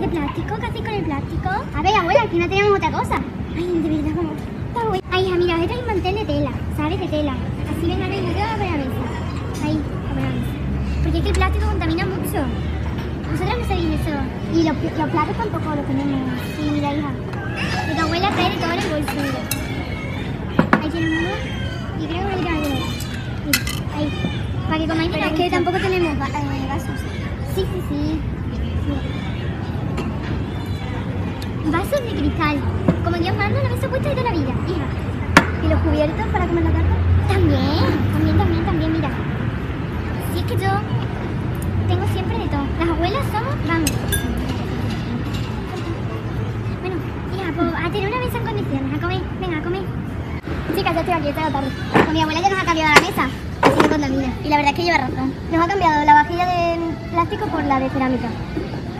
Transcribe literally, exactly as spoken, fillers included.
de plástico? ¿Qué hacéis con el plástico? A ver, abuela, aquí no tenemos otra cosa. Ay, de verdad, como está bueno. Ay, hija, mira, os he traído un mantel de tela, ¿sabes? De tela. Así venga, venga, yo a ver a la mesa. Ahí, a ver a la mesa. Porque es que el plástico contamina mucho. Vosotras no sabéis eso. Y los, los platos tampoco los tenemos. Sí, mira, hija. Que tu abuela trae de todo en el bolsillo. Ahí tiene uno. Y creo que me voy a llevar. Mira, ahí. Para que comáis. Pero es que tampoco tenemos eh, vasos. Sí, sí, sí. Mira. Vasos de cristal. Como Dios manda, la mesa puesta de toda la vida, hija. ¿Y los cubiertos para comer la tarta? También, también, también, también, mira. Si es que yo tengo siempre de todo. Las abuelas somos, vamos. Bueno, hija, pues a tener una mesa en condiciones, a comer, venga, a comer. Chicas, ya estoy aquí, esta es la tarde. Con mi abuela ya nos ha cambiado la mesa, así que contamina. Y la verdad es que lleva razón. Nos ha cambiado la vajilla de plástico por la de cerámica.